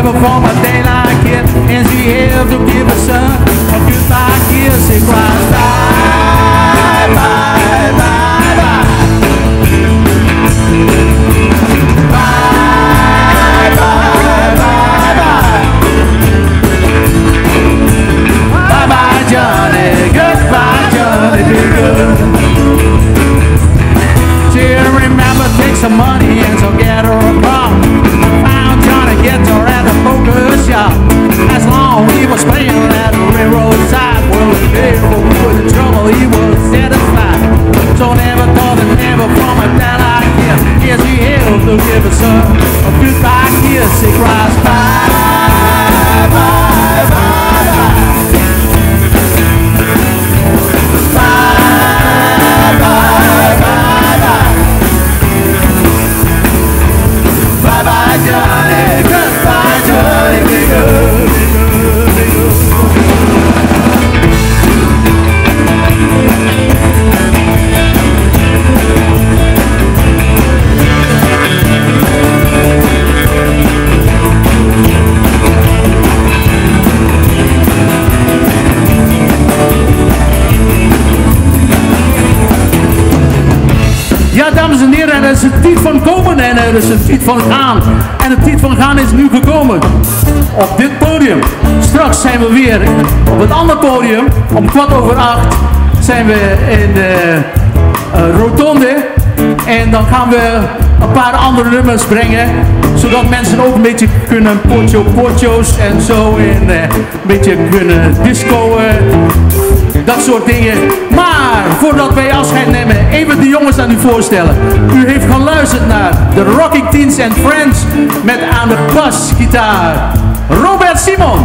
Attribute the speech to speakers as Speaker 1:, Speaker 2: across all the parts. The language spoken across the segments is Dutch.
Speaker 1: never form a day like it. And she had to give her son a goodbye kiss. It cries bye, bye, bye, bye. Bye, bye, bye, bye. Bye, bye, Johnny. Goodbye, Johnny. Be good. She remember take some money and so get her a car. Found Johnny guitar at a poker shop. As long he was playing at the railroad side, well, the devil with the trouble he was satisfied. So never thought that never from a down like him. Yes, he held to give us a goodbye kiss. He cries bye, bye, bye, bye. Bye, bye, bye, bye. Bye, bye, Johnny. Goodbye, Johnny. Be good, be good, be good. Ja, dames en heren, er is een tijd van komen en er is een tijd van gaan. En de tijd van gaan is nu gekomen. Op dit podium. Straks zijn we weer op het andere podium. Om 7:15 zijn we in de rotonde. En dan gaan we een paar andere nummers brengen. Zodat mensen ook een beetje kunnen potjo's en zo. En een beetje kunnen discoen. Dat soort dingen. Maar voordat wij afscheid nemen, even de jongens aan u voorstellen. U heeft geluisterd naar de Rocking Teens and Friends met aan de basgitaar Robert Simon.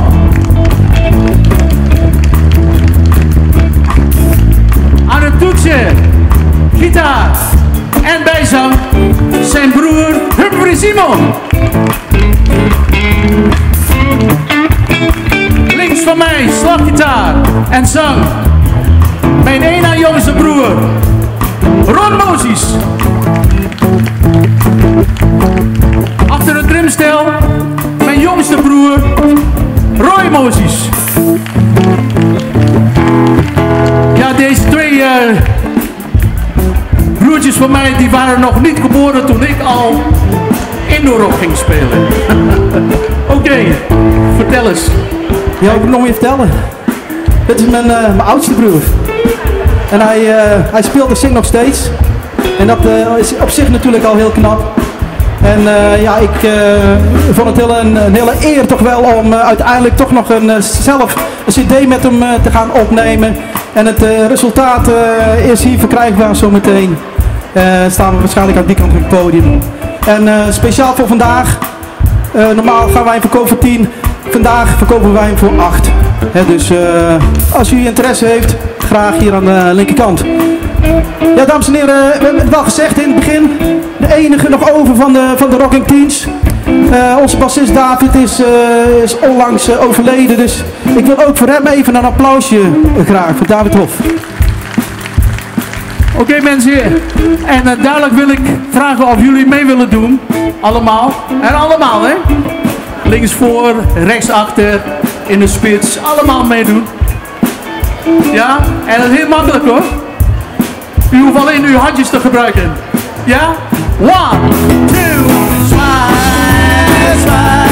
Speaker 1: Aan de toetsen, gitaar en bijzang zijn broer Humphrey Simon. Links van mij slaggitaar en zang mijn ene jongste broer Ron Moses. Achter het drumstel mijn jongste broer Roy Moses. Ja, deze twee broertjes van mij die waren nog niet geboren toen ik al indoorrock ging spelen. Oké, vertel eens.
Speaker 2: Ja, ik moet nog meer vertellen. Dit is mijn oudste broer. En hij speelt en zingt nog steeds. En dat is op zich natuurlijk al heel knap. En ja, ik vond het een hele eer toch wel om uiteindelijk toch nog zelf een cd met hem te gaan opnemen. En het resultaat is hier verkrijgbaar zometeen. Staan we waarschijnlijk aan die kant op het podium. En speciaal voor vandaag. Normaal gaan wij hem verkopen voor 10. Vandaag verkopen wij hem voor 8. Dus als u interesse heeft, graag hier aan de linkerkant. Ja, dames en heren, we hebben het wel gezegd in het begin. De enige nog over van de Rocking Teens. Onze bassist David is onlangs overleden. Dus ik wil ook voor hem even een applausje graag voor David Hof.
Speaker 1: Oké, mensen, en duidelijk wil ik vragen of jullie mee willen doen. Allemaal. En allemaal, hè? Links voor, rechts achter, in de spits. Allemaal meedoen. Ja? En dat is heel makkelijk hoor. U hoeft alleen uw handjes te gebruiken. Ja? 1, 2, 3, 4.